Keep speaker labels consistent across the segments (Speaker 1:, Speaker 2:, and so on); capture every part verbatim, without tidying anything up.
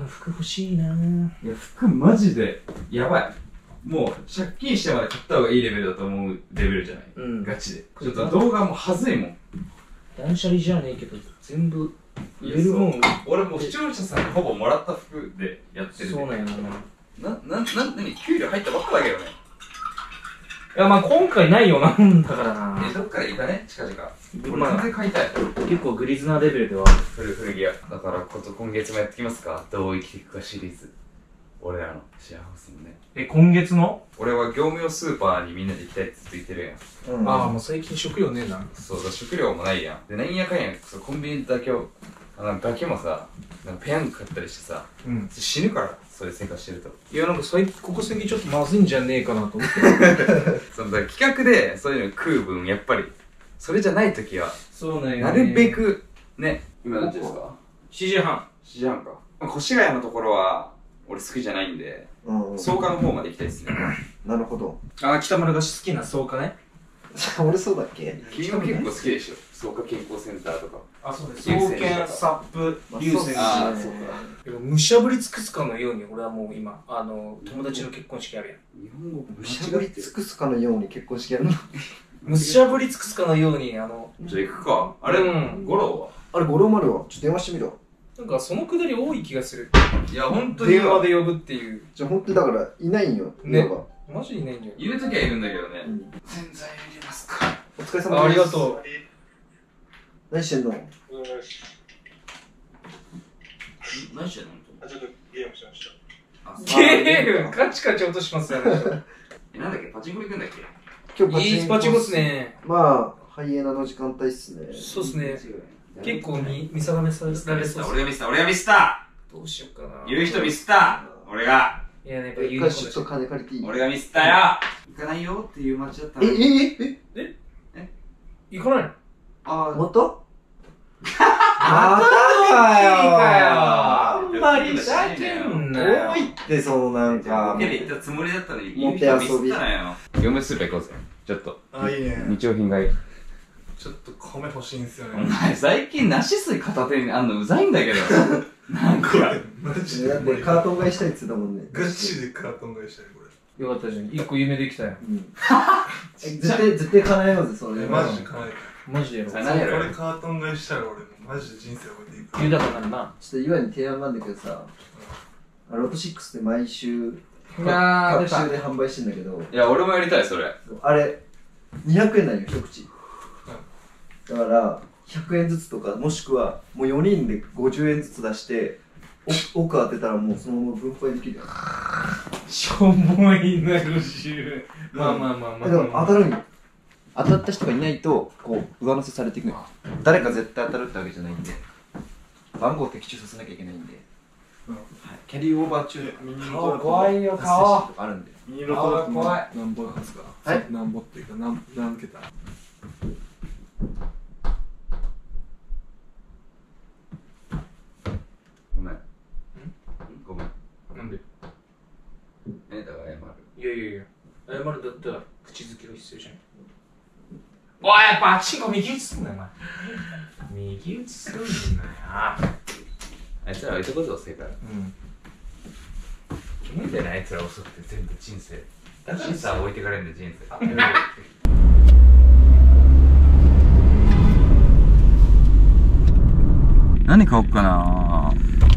Speaker 1: 服欲しいなぁ。
Speaker 2: いや、服マジでやばい。もう借金してまで買った方がいいレベルだと思うレベルじゃない、うん、ガチで。ちょっと動画もはずいもん。
Speaker 1: 断捨離じゃねえけど全部売れるもん。
Speaker 2: 俺もう視聴者さんにほぼもらった服でやってる。
Speaker 1: そうなんやな。
Speaker 2: な、な、な、なに給料入ったばっかだけどね。
Speaker 1: いやまあ今回ないよなんだからな。
Speaker 2: え、どっからいたね近々。俺完全に買いたい。
Speaker 1: 結構グリズなレベルでは
Speaker 2: 古古着屋だからこと、今月もやってきますか。どう生きていくかシリーズ。俺らの幸せもね。
Speaker 1: え、今月の
Speaker 2: 俺は業務用スーパーにみんなで行きたいってずっと言ってるやん、
Speaker 1: うん、ああもう最近食料ねえな。
Speaker 2: そうだ、食料もないやん。でなんやかんやそうコンビニだけをあのガキもさなんかペヤング買ったりしてさ、うん、死ぬからそれ生活してると。
Speaker 1: いやなんか最ここ最近ちょっとまずいんじゃねえかなと思って
Speaker 2: そのだから企画でそういうの食う分やっぱりそれじゃない時は
Speaker 1: そうなんや、ね、
Speaker 2: なるべくね。今何時ですか。
Speaker 1: しちじはん。
Speaker 2: しちじはんか。越谷のところは俺好きじゃないんで、草加の方まで行きたいですね。
Speaker 3: なるほど。
Speaker 1: ああ、北村が好きな草加ね。
Speaker 3: 俺そうだっけ。
Speaker 2: 君も結構好きでしょ、草加健康センターとか。
Speaker 1: あ、そうです。草健、サップ、流星。ああ、そうか。むしゃぶり尽くすかのように、俺はもう今、あの、友達の結婚式やるやん。
Speaker 3: 日本語むしゃぶり尽くすかのように結婚式やるの。
Speaker 1: むしゃぶり尽くすかのように、あの。
Speaker 2: じゃあ行くか。あれ、五郎は
Speaker 3: あれ、五郎丸はちょっと電話してみろ。
Speaker 1: なんかそのくだり多い気がする。
Speaker 2: いや、ほんとに。
Speaker 1: 電話で呼ぶっていう。
Speaker 3: じゃあほんとだから、いないんよ。
Speaker 1: ね。マジいないんだよ。
Speaker 2: いるときはいるんだけどね。洗剤入れますか。
Speaker 3: お疲れ様です。
Speaker 1: ありがとう。
Speaker 3: 何してんの？
Speaker 2: 何してんの？
Speaker 4: あ、ちょっとゲームしました。
Speaker 1: ゲームカチカチ音しますよね。
Speaker 2: え、なんだっけパチンコ行くんだっけ
Speaker 1: 今日パチンコ。いいパチンコっすね。
Speaker 3: まあ、ハイエナの時間帯っすね。
Speaker 1: そうっすね。結構見定めされそうっす。
Speaker 2: 俺がミスった、俺がミスった。
Speaker 1: どうしようかな。
Speaker 2: 言う人ミスった。俺が。
Speaker 1: いやね、やっぱ言
Speaker 3: う人。ちょっと金借りていい？
Speaker 2: 俺がミスったよ。行かないよっていう街だった
Speaker 3: の。え、え、え、
Speaker 1: え、え、え、行かないの？
Speaker 3: あー、また？
Speaker 1: またかよあんまり
Speaker 3: ふざけんなよ。多いって、そのなんか。
Speaker 2: ボケで行ったつもりだったのに、言う人ミスったのよ。業務スーパー行こうぜ。ちょっと。
Speaker 4: あ、いいね。
Speaker 2: 日用品買い。
Speaker 4: ちょっと米欲しいんすよね。
Speaker 2: お前最近梨水片手にあんのうざいんだけど。なんか。
Speaker 4: マジで。
Speaker 3: だってカートン買いしたいっつったもんね。
Speaker 4: ガチでカートン買いしたいこれ。
Speaker 1: よかったじゃん。一個夢できたよ。
Speaker 3: うん。絶対、絶対叶えようぜ、それ。
Speaker 4: マジで叶え
Speaker 1: マジでやろう。
Speaker 4: これカートン買いしたら俺もマジで人生を置いていく。
Speaker 1: 豊かなるな。
Speaker 3: ちょっと岩に提案があるんだけどさ、ロトシックスって毎週、
Speaker 1: 各
Speaker 3: 週で販売してんだけど。
Speaker 2: いや、俺もやりたい、それ。
Speaker 3: あれ、にひゃくえんなんよ、一口。だから、ひゃくえんずつとか、もしくは、もうよにんでごじゅうえんずつ出して、奥当てたらもうそのまま分配できるよ。
Speaker 1: しょぼいな、ごじゅう。まあまあまあまあ。
Speaker 3: でも当たるんよ。当たった人がいないと、こう、上乗せされていくのよ。誰か絶対当たるってわけじゃないんで、番号を的中させなきゃいけないんで、はい、キャリーオーバー中で
Speaker 1: 顔怖いよ、顔
Speaker 3: あるんで。
Speaker 4: ミニロトだと
Speaker 1: 怖い。
Speaker 4: 何本ですか？
Speaker 3: はい。
Speaker 4: 何本っていうか、何、何桁？
Speaker 2: ごめん。ごめん。
Speaker 1: なんで？
Speaker 2: え、だから謝る。
Speaker 1: いやいやいや、謝るだったら口づけが必要じゃん。おい、パチンコ右打ちすんなよ、お前。右打ちすんなよ。
Speaker 2: あいつら置いとこうぞ、正解。
Speaker 1: うん。
Speaker 2: 決めてない、あいつら遅くて全部人生。人生は置いてかれんで、人生。何買おっかな。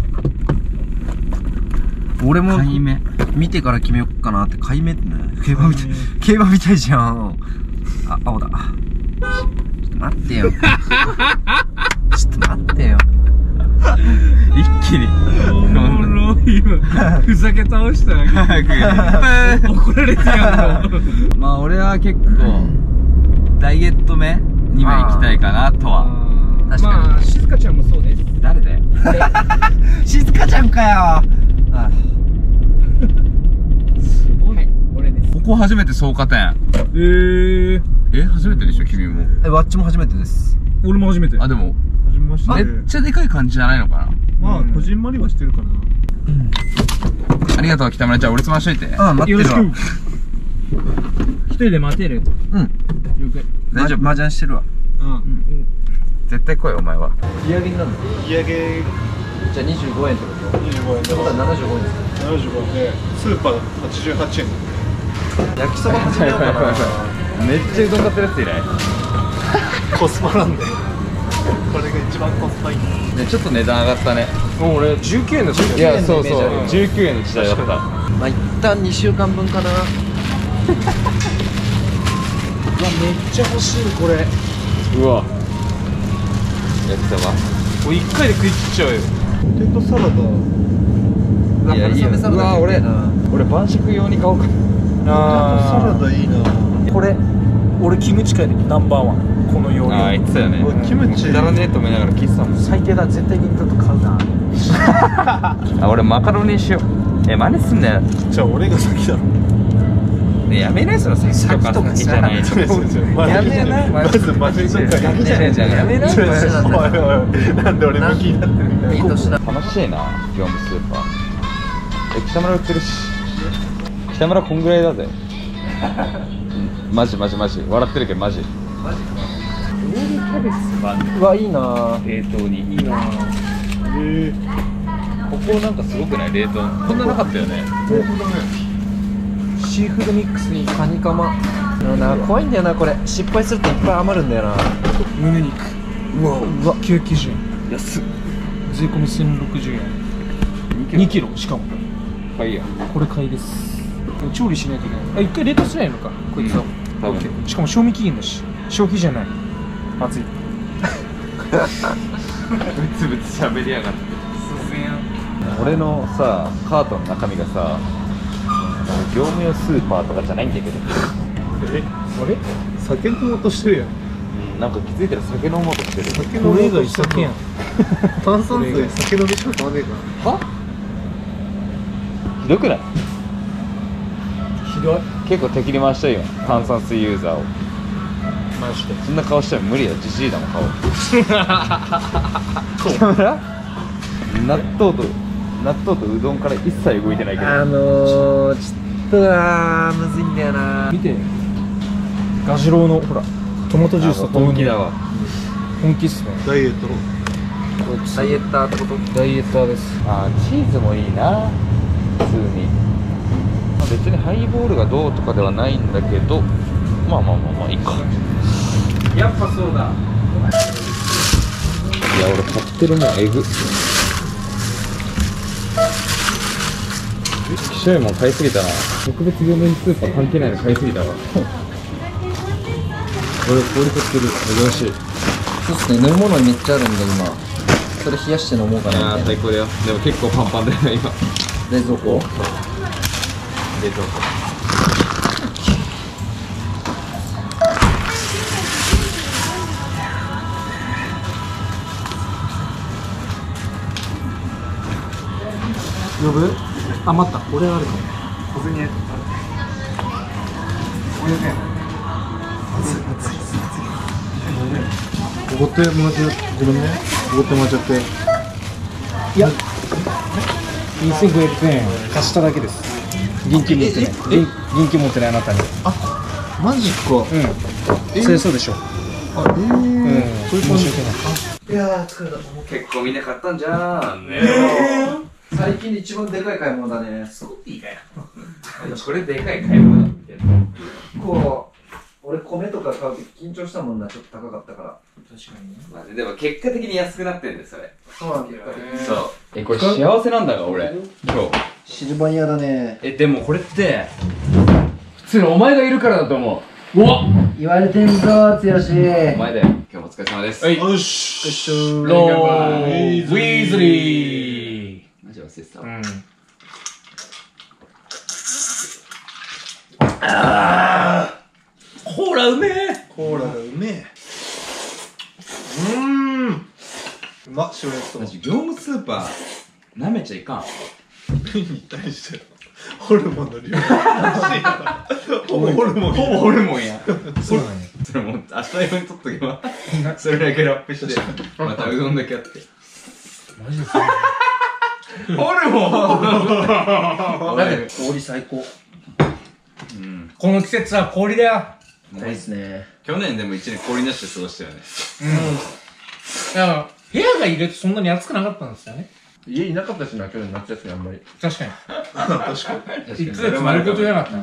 Speaker 3: 俺も
Speaker 2: 買い目
Speaker 3: 見てから決めよっかなって。買い目ってね、競馬みたい、競馬みたいじゃん。あ、青だ。ちょっと待ってよ。ちょっと待ってよ。
Speaker 2: 一気に。
Speaker 1: おもろいわ。ふざけ倒したわ。怒られてやんの。
Speaker 2: まあ俺は結構、ダイエット目には行きたいかなとは。
Speaker 1: 確かに。まあ、静香ちゃんもそうです。
Speaker 2: 誰だよ。
Speaker 3: 静香ちゃんかよ。あ
Speaker 1: すごい。俺です。
Speaker 2: ここ初めて草加店。
Speaker 1: えー。
Speaker 2: え、初めてでしょ君も。
Speaker 3: え、わっちも初めてです。
Speaker 1: 俺も初めて。
Speaker 2: あ、でも、
Speaker 4: 始めましたね。
Speaker 2: めっちゃでかい感じじゃないのかな。
Speaker 4: まあ、こじんまりはしてるかな。
Speaker 2: ありがとう、北村ちゃん。俺つましといて。
Speaker 3: ああ、待ってるわ。
Speaker 1: 一人で待てる。
Speaker 3: うん。
Speaker 1: 了解。
Speaker 3: 大丈夫。麻雀してるわ。
Speaker 4: うん。
Speaker 2: 絶対来い、お前は。
Speaker 3: 売り上げになるの？
Speaker 4: 売り上げ
Speaker 3: じゃあにじゅうごえんってこと
Speaker 4: にじゅうごえんで
Speaker 3: ってことはななじゅうごえんですか
Speaker 4: ななじゅうごえんでスーパーだとはちじゅうはちえん。
Speaker 3: 焼きそば始めようかな
Speaker 2: めっちゃうどん買ってるやついない
Speaker 4: コスパなんでこれが一番コスパいいんだ。
Speaker 2: ね、ちょっと値段上がったね。
Speaker 1: もう俺じゅうきゅうえんの時
Speaker 2: いや、そうそう、
Speaker 3: うん
Speaker 2: じゅうきゅうえんの時代だった。
Speaker 3: まあ一旦にしゅうかんぶんかな。
Speaker 1: うわめっちゃ欲しいこれ。
Speaker 2: うわ。焼きそば。
Speaker 1: もういっかいで食い切っちゃうよ。
Speaker 4: ポテトサラダ。
Speaker 2: いや、いいよ。うわ、俺、俺晩酌用に買おうか。
Speaker 4: ポテトサラダいいな。
Speaker 1: これ俺キムチ界でナンバーワンこの容量。
Speaker 2: ああ、言ってたよね。
Speaker 4: うわキムチ
Speaker 2: くだらねえと思いながら聞いてたもん。
Speaker 1: 最低だ絶対にだと買うな。
Speaker 2: あ、俺マカロニにしよう。え、真似すんなよ。
Speaker 4: じゃあ俺が先だろ。
Speaker 2: ね、やめないその先とか先じゃないの。
Speaker 1: やめな
Speaker 4: まずマジで
Speaker 2: やめないじゃん。やめない。
Speaker 4: おいおいなんで俺向きになってるんだよ。
Speaker 3: いいとしな。
Speaker 2: 楽しいな、業務スーパー。え、北村売ってるし。北村こんぐらいだぜ。マジマジマジ。笑ってるけどマジ。
Speaker 3: マジか。
Speaker 2: ロールキャベツが
Speaker 3: うわいいな。
Speaker 2: 冷凍に。いいな。
Speaker 4: え
Speaker 2: ここなんかすごくない冷凍。こんななかったよね。
Speaker 1: シーフードミックスに
Speaker 3: カニカマ。でもな怖いんだよなこれ。失敗するといっぱい余るんだよな。
Speaker 1: 胸肉。うわ
Speaker 3: うわ
Speaker 1: きゅうひゃくきゅうじゅうえん。
Speaker 2: 安っ。
Speaker 1: 税込みせんろくじゅうえん。にキロしかも。
Speaker 2: はいや。
Speaker 1: これ買いです。調理しないといけない。あ、一回冷凍しないのかこいつは。
Speaker 2: 多分。
Speaker 1: しかも賞味期限だし消費じゃない。熱い。
Speaker 2: ブツブツ喋りやがって。俺のさ、カートの中身がさ、業務用スーパーとかじゃないんだけど。
Speaker 4: えあれ酒飲もうとしてるやん。
Speaker 2: うん、なんか気づいたら酒飲もうとしてる。
Speaker 4: 酒飲
Speaker 1: これ以
Speaker 4: もうとして
Speaker 1: 外酒やん。
Speaker 4: 炭酸水酒飲みしか買わねえか
Speaker 2: はひどくない？
Speaker 1: ひどい。
Speaker 2: 結構敵に回したいよ、炭酸水ユーザーを。
Speaker 1: マジで。
Speaker 2: そんな顔したら無理だ、ジジイだもん顔。北村納豆と納豆とうどんから一切動いてないけど。
Speaker 3: あのー、ちょっとなむずいんだよな。
Speaker 1: 見て。ガジロウのほらトマトジュースと
Speaker 2: 本気だわ。
Speaker 1: 本気っすね。
Speaker 4: ダイエットの。
Speaker 3: ダイエッターってこと？
Speaker 1: ダイエッターです。
Speaker 2: あー、チーズもいいな、普通に。まあ、別にハイボールがどうとかではないんだけど、まあまあまあまあいいか。
Speaker 1: やっぱそうだ。
Speaker 2: いや、俺買ってるもんえぐ。きしょいもん買いすぎたな。特別業務スーパー関係ないの買いすぎたわ。俺氷買ってる。珍しい。
Speaker 3: そうっすね、飲み物めっちゃあるんで今。それ冷やして飲もうか
Speaker 2: いやー
Speaker 3: なみたいな。
Speaker 2: 最高だよ。でも結構パンパンだよ今。
Speaker 3: 冷蔵庫。
Speaker 2: 冷凍庫。
Speaker 1: 呼ぶ？あ、待った。俺あるかも。
Speaker 4: 小銭やごひゃくえん。おごってもらってごめんね。おごってもらっちゃって。
Speaker 1: いや。にせんごひゃくえん貸しただけです。現金持ってない。現現金持ってないあなたに。
Speaker 4: マジか。
Speaker 1: うん。そりゃそうでしょ。
Speaker 4: あ、えー、
Speaker 1: うん。
Speaker 4: そういう感じ
Speaker 1: 申し訳ない。
Speaker 3: いやー疲れた。
Speaker 2: 結構みんな買ったんじゃんね。
Speaker 3: 最近で一番でかい買い物だね。スコッティかよ。
Speaker 2: これでかい買い物だって。
Speaker 3: こう、俺米とか買うとき緊張したもんな、ちょっと高かったから。
Speaker 1: 確かにね。
Speaker 2: まあ、でも結果的に安くなってんだよそれ。
Speaker 3: そうなんだよ。
Speaker 2: そう。え、これ幸せなんだが俺今日。
Speaker 3: シルバニアだね。
Speaker 2: え、でもこれって普通にお前がいるからだと思う。
Speaker 1: うわ。
Speaker 3: 言われてんぞ、つよし。
Speaker 2: お前だよ。今日もお疲れ様です。
Speaker 1: はい。
Speaker 4: よし。
Speaker 1: ローウィズリー。
Speaker 2: マジ忘れてたわ。
Speaker 1: うん。コーラうめえ。
Speaker 4: コーラがうめえ。うーん。うまっ、塩焼きそば。
Speaker 2: マジ業務スーパー舐めちゃいかん。
Speaker 4: に対してホルモンの量がほぼホルモン。
Speaker 2: ほぼホルモンや。
Speaker 1: そうなんや。
Speaker 2: それもう明日用に取っとけばそれだけラップしてまたうどんだけあって。
Speaker 1: マジですか。
Speaker 2: ホルモン。
Speaker 3: だって氷最高。
Speaker 2: うん。
Speaker 1: この季節は氷だよ。
Speaker 3: ないっすね。
Speaker 2: 去年でも一年氷なしで過ごしたよね。
Speaker 1: うん。だから部屋が入れてそんなに暑くなかったんですよね。
Speaker 2: 家いなかったしな、去年夏休みあんまり。
Speaker 1: 確かに。
Speaker 4: 確かに。
Speaker 1: いっかげつ丸ごとやなかった。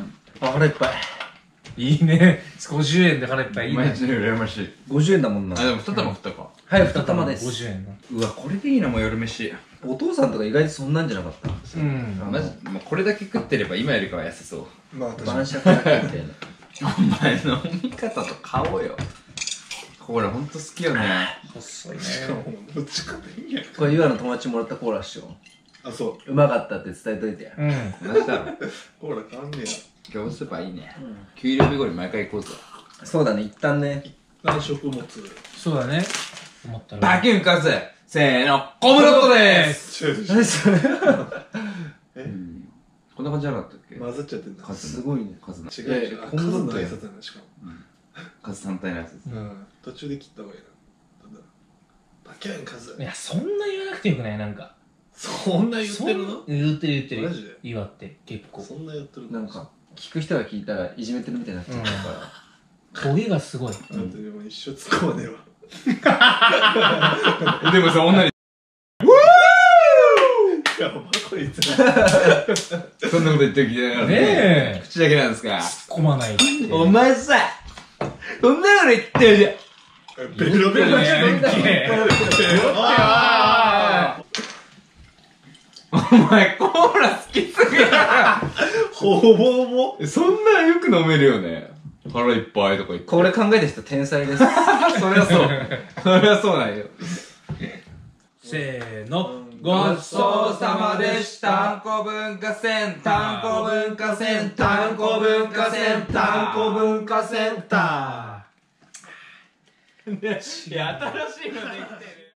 Speaker 2: あ、腹いっぱい。
Speaker 1: いいね。ごじゅうえんで腹いっぱいいいね。
Speaker 2: マジで羨ましい。
Speaker 3: ごじゅうえんだもんな。
Speaker 2: あ、でも二玉食ったか。
Speaker 3: はい、二玉です。
Speaker 1: ごじゅうえんの。
Speaker 2: うわ、これでいいな、もう夜飯。
Speaker 3: お父さんとか意外とそんなんじゃなかった
Speaker 1: うん。
Speaker 2: マジ、もうこれだけ食ってれば今よりかは痩せそう。
Speaker 4: まあ確かに。
Speaker 3: 晩酌だけみたいな。
Speaker 2: お前の飲み方と顔よ。コーラほんと好きよね。
Speaker 1: 細いね。
Speaker 4: しかも、どっちかでいいやん。
Speaker 3: これ、岩の友達もらったコーラっしょ。
Speaker 4: あ、そう。
Speaker 3: うまかったって伝えといてや。
Speaker 1: うん。
Speaker 2: 同じだろ。
Speaker 4: コーラ買わんねや。
Speaker 2: 業務スーパーいいね。給料日後に毎回行こうぜ。
Speaker 3: そうだね、一旦ね。
Speaker 4: 何食物。
Speaker 1: そうだね。思ったら。
Speaker 2: バキュンカズせーの、コムドットでーす。
Speaker 4: 違う違う。
Speaker 3: 何それ
Speaker 2: うんこんな感じじゃなかったっけ？
Speaker 4: 混ざっちゃってんだ。
Speaker 2: カズ
Speaker 3: すごいね。
Speaker 2: カズの。
Speaker 4: 違う違う。
Speaker 3: コ
Speaker 4: コム
Speaker 3: ムドットや
Speaker 4: ドットの挨拶なのしかも。
Speaker 2: カズ単体のやつです。
Speaker 4: うん。途中で切った方がいいな。ただ、バキャンカズ
Speaker 1: い。や、そんな言わなくてよくないなんか。
Speaker 4: そんな言ってるの
Speaker 1: そん言ってる言ってる。
Speaker 4: マジで
Speaker 1: 岩って結構。
Speaker 4: そんなやってる
Speaker 3: なんか、聞く人が聞いたらいじめてるみたいになっちゃったから。
Speaker 1: トゲがすごい。
Speaker 4: だってでも一生突っ込まねえわ。
Speaker 2: でもさ、女に、
Speaker 4: やばこいつ。
Speaker 2: そんなこと言ってる気じゃなかった。
Speaker 1: ねえ。
Speaker 2: 口だけなんですか？
Speaker 1: 突っ込まないって。
Speaker 2: お前さ、そんなこと言ってるじゃん。
Speaker 4: ベロベロしてるんだ。
Speaker 1: あ
Speaker 2: お前コーラ好きすぎる。
Speaker 4: ほぼほぼ。
Speaker 2: そんなよく飲めるよね。腹いっぱいとか言って。
Speaker 3: これ考えた人天才です。
Speaker 2: そりゃそう。そりゃそうなんよ。
Speaker 1: せーの。
Speaker 2: ごちそうさまでした。単行文化センター。単行文化センター。単行文化センター。
Speaker 3: 単行文化センター。
Speaker 2: いや、新しいのできてる。